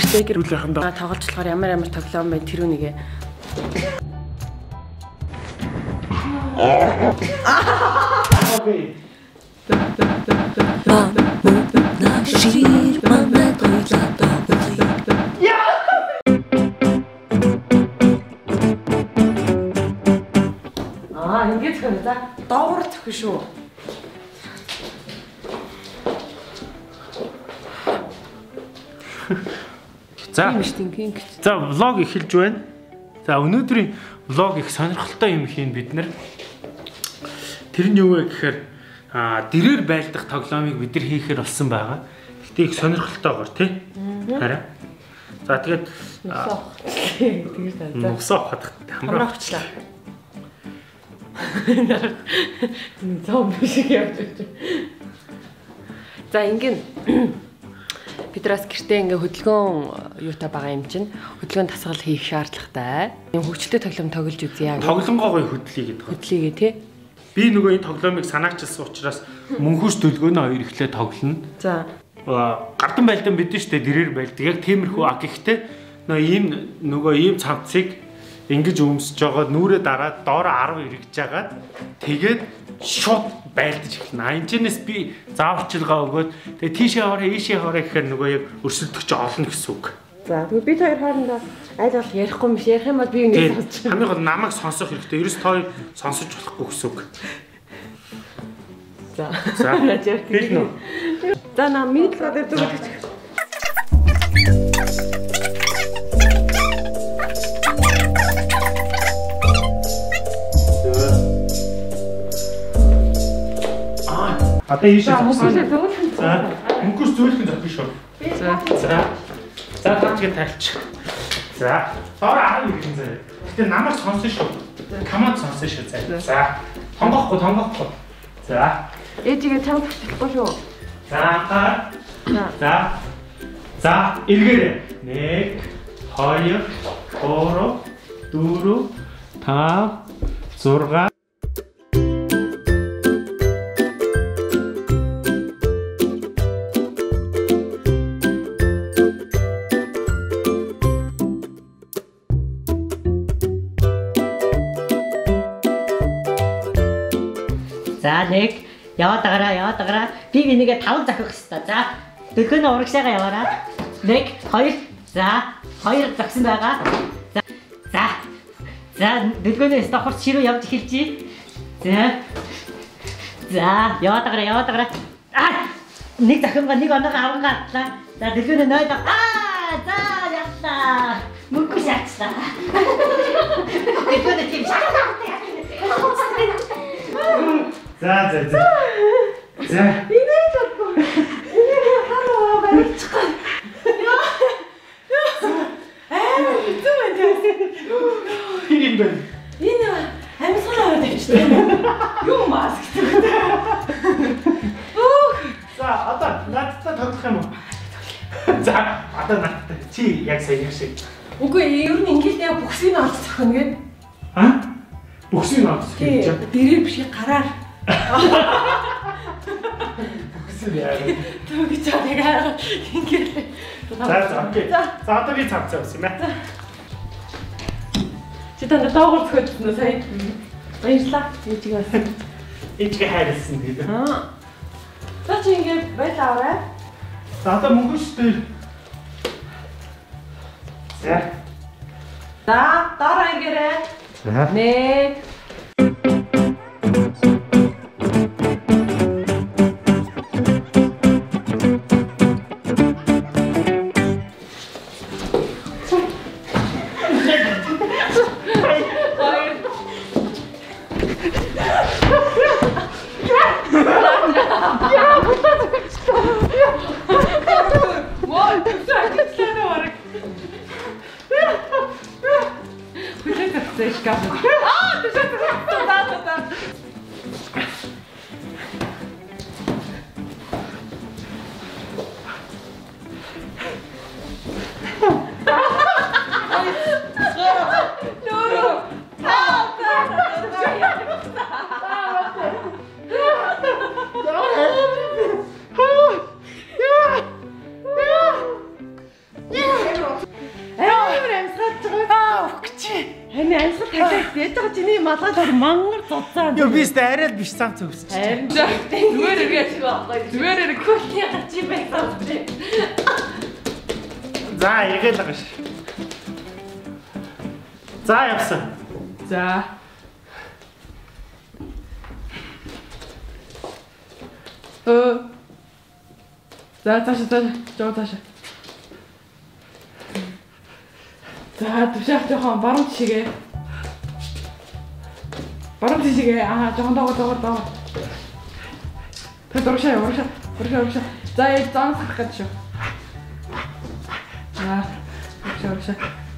Бэгэр үлэхэндээ тоглолцохоор ямар тоглоом бай тэр үнийг. Ингэж хөө за доогуур зөхөн шүү. За влог эхэлж байна. За өнөөдрийн влог их сонирхолтой юм хийн бид нар. Тэр нь юу вэ гэхээр дэрээр байлдах тоглоомыг бид нар хийхээр болсон байгаа. Гэтэ их сонирхолтойгоор тий. Хараа. За тэгээд нусаа хадах хамраачлаа. Зомби шиг явж байна. За ингэн Петрос гэртээ ингээ хөдөлгөөн юутай байгаа юм чинь хөдөлгөөн тасгал хийх шаардлагатай. Юм хөгжилтэй тоглоом тоглож үзье. Тоглонгоогоо хөдлөе гэдэг. Хөдлөе тий. Би нөгөө энэ тоглоомыг санаачилсан учраас мөнхөс төлгөөнөө хоёр ихлэ тоглоно. За. Гардан байлдан бидэн штэ дэрээр байлдаг. Яг тиймэрхүү гэхдээ нөгөө ийм цамцыг ингэж өмсөж байгаа нүрээ дараад доороо 10 эргэж жагаад тэгээд шууд байлдаж эхэлнэ. Энэчнээс би зааварчилгаа өгөөд тэгээд тийшээ хоороо ийшээ хоороо гэхээр нөгөө яг өрсөлдөгч олно гэсэн үг. За тэгээд бид хоёр хоорондоо аль болох ярихгүй юм шиг ярих юм бол би ингэ сонсож. Хамгийн гол намайг сонсох хэрэгтэй. Ерөөс тоо сонсож болохгүй гэсэн үг. За. За. За намайг дээр зүгт. Одоо ийшээ мөнгөс зөөлхөн зохих шүү. За таач тайлч. За доор 10 иргэн заяа. Гэтэ намайг сонсон шүү. Команд сонсон шүү. За тонгохгүй. За ээжигээ чам тавчихгүй шүү. За эргээрээ 1 2 3 4 5 6 За нэг яваад агараа. Би энийгээ 5 захих хэвээр. За дөлгөөнөө урагшаага яваарай. 1 2 за 2 загсан байгаа. За дөлгөөнөө стохорт ширүү явж эхэлжээ. За яваад агараа. Нэг захингаа нэг оноогоо авангааллаа. За дөлгөөнөө нойлоо. За ятлаа. Мөнгө шатсан. Дөлгөөнөө тийм шатсан. За. Инээ чадгүй. Инээ ханаа барьчихсан. Хэцүү байна. Хин бэ? Энэ амьсгалаа аваад авчихсан. Юу маск гэдэг. За одоо надтай тоглох юм уу? За одоо надтай чи яг сая шиг. Үгүй ер нь ингээд яг бүхсийг олж зохино гээд. Бүхсийг олж гэж. Дэрээ биш гараар. Бүхсийг яа. Төгч аа ингээд. За окей. За одоо би цавцаа юм байна. Чи танд доогуур зөхөдсөн үү сая? Баярлалаа. Ээжгээ хайрлсан гэдэг. За чи ингээд байлаа. За одоо мөнгөштэй. За дараа иргээрэй. Нэг Хань амьсгал талаад яаж байгаа чиний малгал мангар цуцсан. Юу би арай биш цам цөвс. Харин зүгээр эргэж байгаа. Зүгээр эргэх чи байсан. За ягээл байгаа ш. За явсан. За. За цааш жоо цааш. За түшаах жоохон баруун тишгээ. Баруун тишгээ жоохон доо. Тэ дуршаа. За яа заансах гэж шүү. Дуршаа.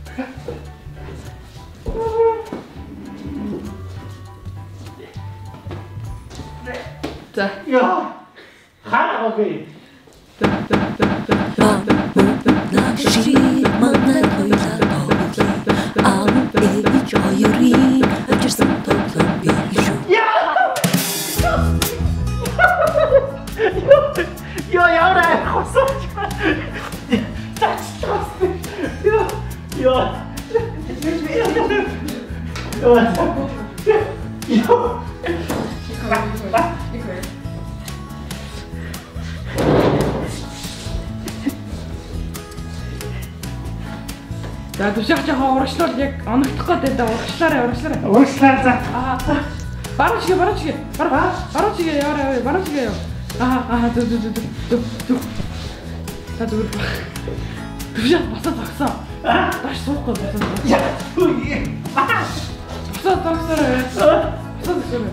За. Яа. Хаа окей. Наши манад хойлоо ээж хоёрын ажирсан тоглоом биш үү? Яа яарай хосооч. Тачлаас. Яа. За түшаах жоохон урагшлуул яг оногдох гээд байгаа. Урагшлаарай. Урагшлаа за. Баруун чигээ. Баруун чигээ яа. Зүг. Та зүгээр. Түшаах босоо зогсоо. Баш суухгүй босоо. Яа. Босоо зогсоо.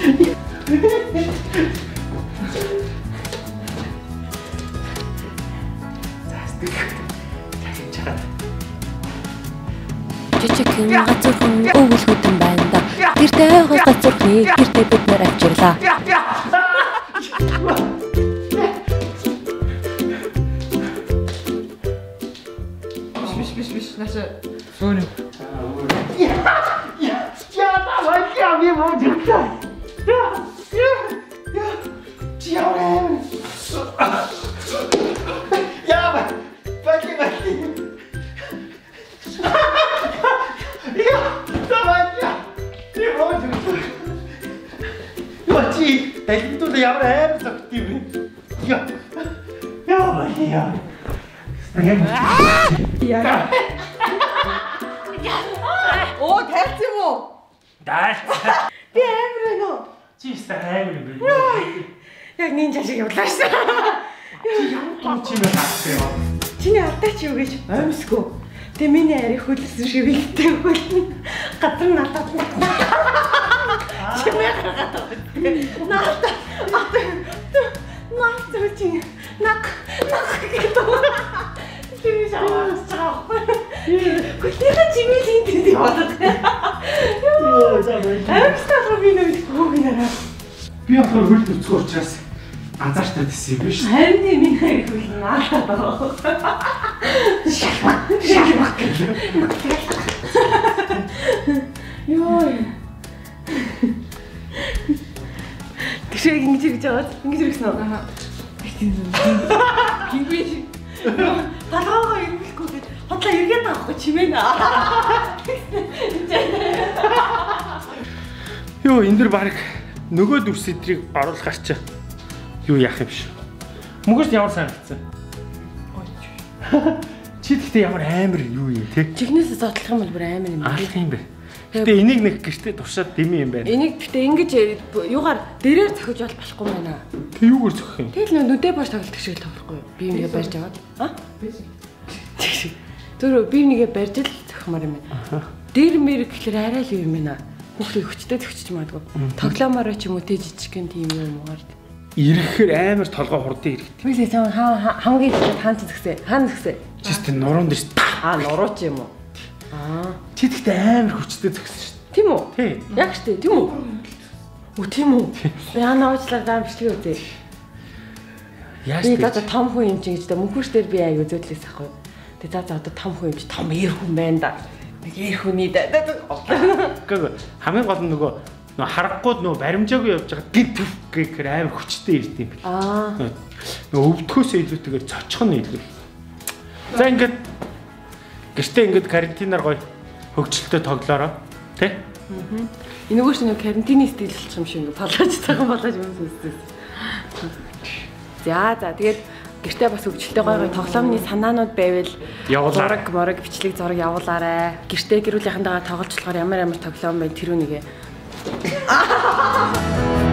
Жижигхэн газархан өвөлгөдөн байна да. Гэртээ байгаа газархны гэртээ бид нэр авчирлаа. Биш. Наша. Фон. Я давай я мне буду. Я. Пойди. Элдүүд ямар аим зогт юм бэ? Яа. Оо тайлц юм уу? Даал. Би амар байна уу? Чи аим юм бэ? Яг нинжа шиг явлаа шүү. Ямар ч юм хаасаа. Чиний алдаач юу гэж амьсгүй. Тэ миний ари хөлсөн шиг вигтэй хөлн. Гадар надад. Чимээ гаргаад. Наад зүгчийн нак гэдэг. Тэр жаач жаа. Гэхдээ чимээ тийм болоод. Яа, заа. Амьсгаа би нэг гүгнээ. Би одоо хөл төцгөө учраас анзаартай гэсэн юм биш. Харин миний ари хөлн наадад байгаа. Шалмак. Йой. Тэшээ ингэж ирж аваад ингэж ирсэн үү? Аа. Хингүй. Талгаа ирүүлэхгүй гэж хотлоо эргээд байгаа хгүй чимээ наа. Йоо, энэ дэр баг нөгөө дүрс эдрийг оруулах гарчаа. Юу яах юм биш. Мөгөөс ямар санагдсан? Чи тэгтээ ямар амар юу юм те? Чихнээсээ зотлох юм бол бүр амар юм. Алах юм бэ. Гэтэ энийг нэг гэртээ туршаад дэмий юм байна. Энийг гэтээ ингэж юугаар дээрээр зохиж бол болохгүй байна. Тэг юугаар зохих юм? Тэгэл нүдээ баш тоглох шиг л тоглохгүй юу? Би нэгэ барьж аваад. Зүр би нэгэ барьж л зохимоор юм байна. Дээр мэр гэхэлэр арай л юм байна. Хүүхдээ хүчтэй зөгчж магадгүй. Тоглоомороо ч юм уу тэ жижигхэн тийм юм уугаар. Ирэхээр амар толгой хурдан ирэхтэй. Үгүй ээ хамгийн хаан згсээ. Хаан згсээ. Чистэ нуруунд ш. Нуруу ч юм уу. Чи тэгтээ амар хүчтэй зогсон ш. Тийм үү? Тий. Яг штэ тийм үү? Үгүй тийм үү? Яна уучлаа даам бичлэг үү? Яаж би вэ? одоо том хүн юм чи гэж мөнхөрш дээр би аяг үзүүлээс ахгүй. Тэгээ за одоо том хүн юм чи том эр хүн байна да. Нэг эр хүний да. Гэхдээ хамгийн гол нь нөгөө харахгүй нөгөө баримжаагүй явж байгаа гинт гэхээр амар хүчтэй ирд юм бэл. Нөгөө өвдөхөөсөө илүүтэйгээр цочих нь илүү. За ингээд гэртээ ингээд карантинаар гоё хөгжилтэй тоглоороо. Тэ? Энэ нөгөө шинэ карантины стил болчих юм шиг ингээ болгож цагаан болгож юм сүнсээс. За тэгээд гэртээ бас хөгжилтэй гой тоглоомны санаанууд байвал зураг, морог, бичлэг зураг явуулаарай. Гэртээ гэр бүлийнхэнтэйгээ тоглож болохоор ямар тоглоом бай тэр үнийг